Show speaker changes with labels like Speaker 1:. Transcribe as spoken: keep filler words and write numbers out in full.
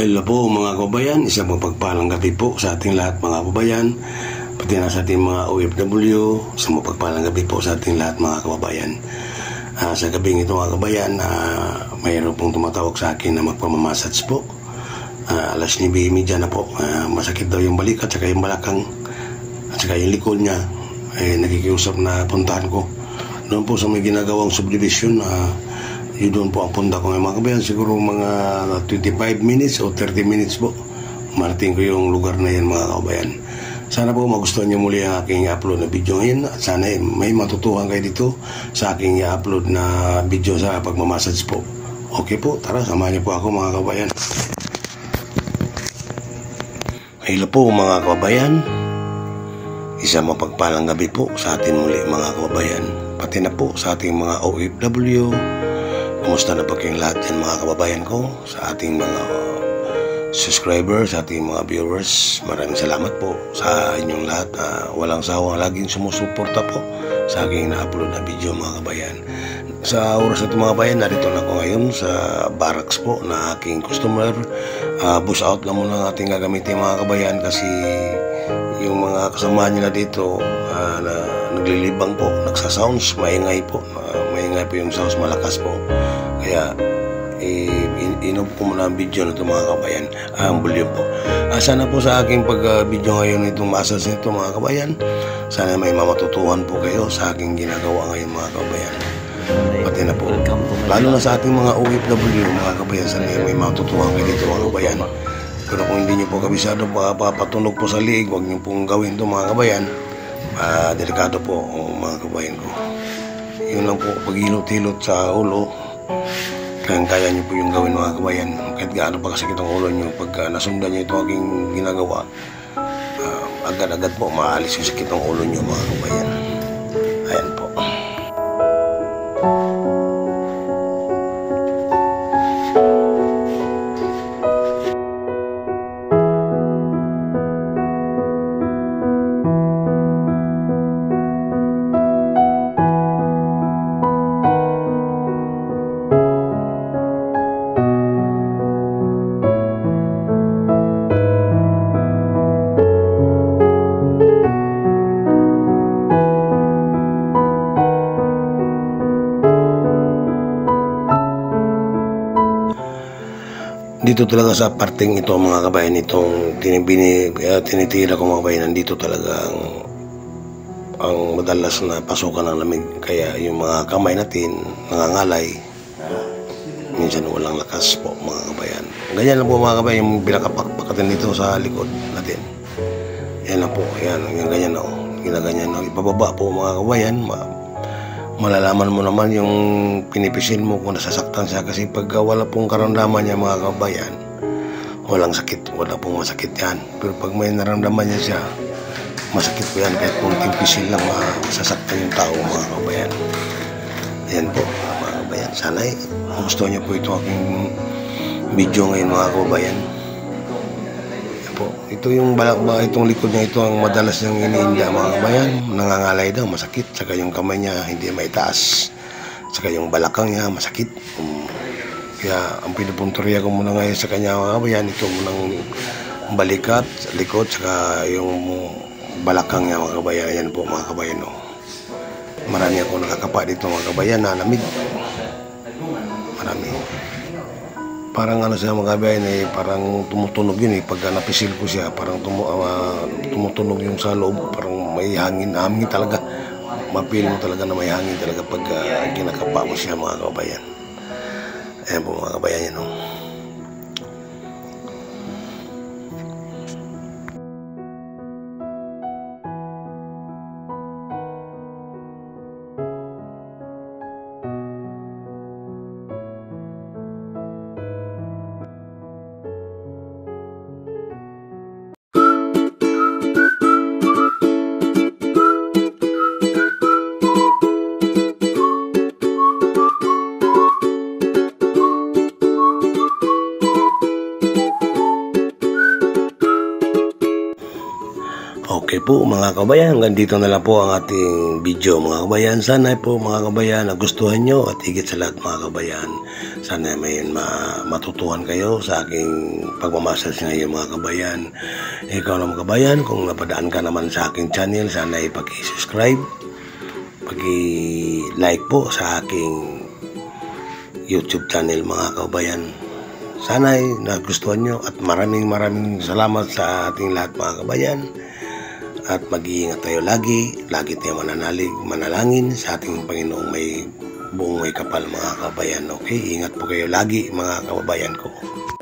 Speaker 1: Hello po mga kababayan, isang mapagpalang gabi po sa ating lahat mga kababayan, pati na sa ating mga O F W, isang mapagpalang gabi po sa ating lahat mga kababayan. Uh, sa gabing ito mga kababayan, uh, mayroon pong tumatawag sa akin na magpamamassage po. Uh, alas nine media na po, uh, masakit daw yung balik at saka yung balakang at saka yung likod niya. Eh, nakikiusap na puntahan ko doon po sa may ginagawang subdivision. Uh, yun doon po ang punta ko mga kabayan, siguro mga twenty-five minutes o thirty minutes po marating ko yung lugar na yan mga kabayan. Sana po magustuhan nyo muli ang aking upload na video ngayon at sana eh, may matutuhan kayo dito sa aking upload na video sa pagmamassage po. Okay po, tara samahan niyo po ako mga kabayan. Hello po mga kabayan, isang mapagpalang gabi po sa atin muli mga kababayan, pati na po sa ating mga O F W. Kumusta na po kayong lahat yan mga kababayan ko, sa ating mga subscribers, sa ating mga viewers. Maraming salamat po sa inyong lahat. Uh, walang sawang laging sumusuporta po sa aking na-upload na video mga kababayan. Sa oras na ito mga kababayan, narito na ako ngayon sa barracks po na aking customer. Uh, bus out lang muna ang ating gagamitin mga kababayan kasi yung mga kasama nila dito uh, na naglilibang po, nagsasounds, maingay po. Uh, maingay po yung sounds, malakas po. Kaya eh, in inom po muna ang video na ito mga kabayan, ah, ang volume po. Ah, sana po sa aking pag-video uh, ngayon itong massage nito mga kabayan, sana may mamatutuhan po kayo sa aking ginagawa ngayon mga kabayan. Pati na po, lalo na sa ating mga O F W mga kabayan, sana may matutuhan kayo dito mga kabayan. Pero kung hindi nyo po kabisado, papatunog po sa liig, huwag nyo pong gawin ito mga kabayan. Ah, delikado po oh, mga kabayan ko. Yun lang po, paghilot-hilot sa ulo, kaya-kaya nyo po yung gawin mga kabayan. Kahit gaano pa kasakit ang ulo nyo, pagka nasundan nyo ito aking ginagawa, uh, agad-agad po maalis yung sakit ng ulo nyo mga kabayan. Ayan po. Dito talaga sa parting ito mga kabayan, itong tinibini, uh, tinitira ko mga kabayan, nandito talaga ang, ang madalas na pasukan ng lamig. Kaya yung mga kamay natin nangangalay, minsan walang lakas po mga kabayan. Ganyan lang po mga kabayan, yung pinakapakpakatin dito sa likod natin. Yan lang po, yan, yung ganyan na, oh, ginaganyan na, ipababa po mga kabayan. Ma malalaman mo naman yung pinipisin mo kung nasasaktan siya, kasi pag wala pong karamdaman niya mga kabayan, walang sakit, wala pong masakit yan. Pero pag may naramdaman niya siya, masakit po yan, kahit kung tipisil lang masasaktan yung tao mga kabayan. Ayan po mga kabayan, sana eh gusto niyo po ito aking video ngayon mga kabayan. Po. Ito yung balak ba, itong likod niya ito ang madalas niyang iniinda mga kabayan, nangangalay daw, masakit, saka yung kamay niya hindi maitaas, saka yung balakang niya masakit. Um, kaya ang pinupunturya ko muna ngayon sa kanya mga kabayan, ito munang balikat, likod, saka yung balakang niya mga kabayan. Yan po mga kabayan, no. Marami ako nakakapa dito mga kabayan na lamig, marami. Parang ano siya mga kabayan eh, parang tumutunog yun eh. Pag napisil ko siya, parang tumu uh, tumutunog yung sa loob. Parang may hangin, hangin talaga. Mapil mo talaga na may hangin talaga pag uh, kinakapa mo siya mga kabayan. Ayan po mga kabayan yan, no. po mga kabayan, hanggang dito na lang po ang ating video mga kabayan. Sana po mga kabayan nagustuhan nyo, at higit sa lahat mga kabayan, sana may ma matutuhan kayo sa aking pagmamasas ngayon mga kabayan. Ikaw naman kabayan, kung napadaan ka naman sa aking channel, sana ipag-subscribe, pag-like po sa aking YouTube channel mga kabayan. Sana ay nagustuhan nyo, at maraming maraming salamat sa ating lahat mga kabayan. At mag-iingat tayo lagi, lagi tayo mananalig, manalangin sa ating Panginoong may buong may kapal mga kabayan. Okay, ingat po kayo lagi mga kababayan ko.